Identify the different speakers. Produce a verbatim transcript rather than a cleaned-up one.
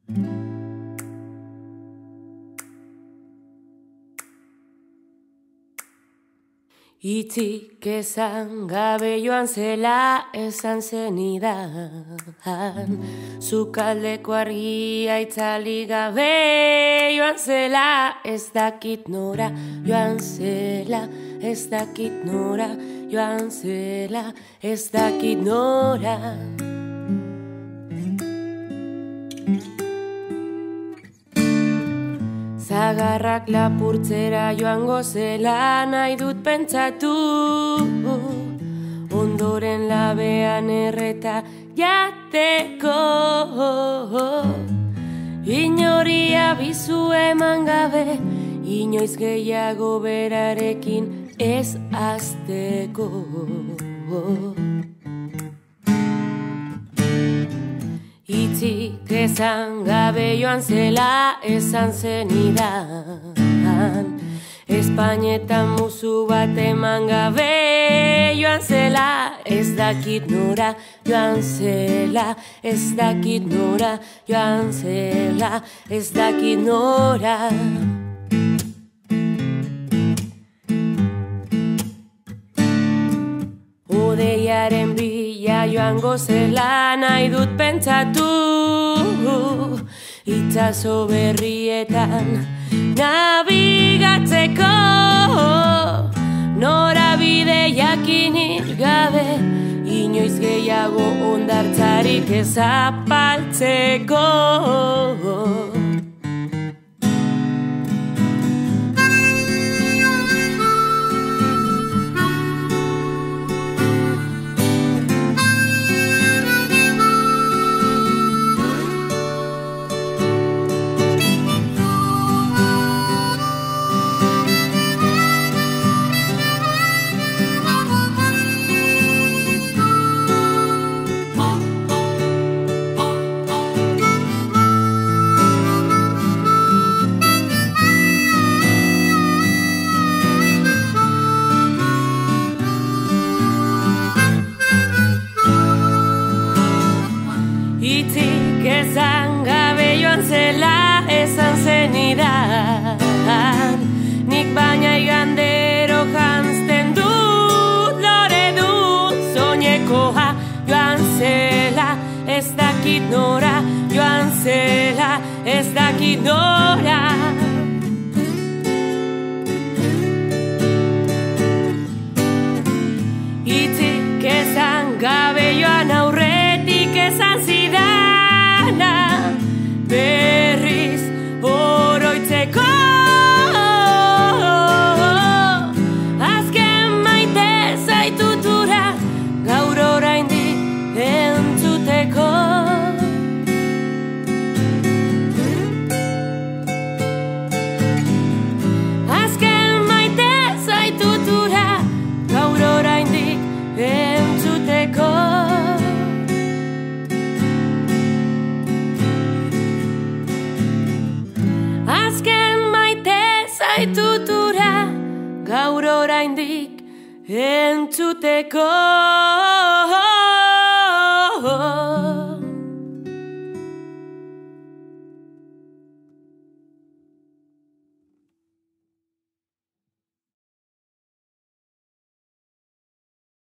Speaker 1: Itzik esan gabe joan zela esan zenidan, Zukaldeko argia itzali gabe joan zela, ez dakit nora joan zela, ez dakit nora joan zela, ez dakit nora. Zagarrak lapurtzera joango zela nahi dut pentsatu, ondoren labean erreta jateko. Inori abizu eman gabe, inoiz gehiago berarekin ez hasteko. Itzik esan gabe joan zela esan zenidan, Espainetan musu bat eman gabe joan zela, ez dakit nora joan zela, ez dakit nora joan zela, ez dakit nora. Odeiaren bila joango zela nahi dut pentsatu, itsaso berrietan nabigatzeko, norabide jakinik gabe, inoiz gehiago hondartzarik ez apaltzeko. Itzik esan gabe joan zela esan zenidan, nik baina igandero janzten dut lore dut soinekoa joan zela, ez dakit nora joan zela, ez dakit nora. Itzik esan gabe joan aurretik esan zidana, berriz oroitzeko. Azken maite zaitutura gaur oraindik entzuteko. Azken maite zaitutura gaur oraindik entzuteko. Azken maite zaitutura gaur oraindik entzuteko.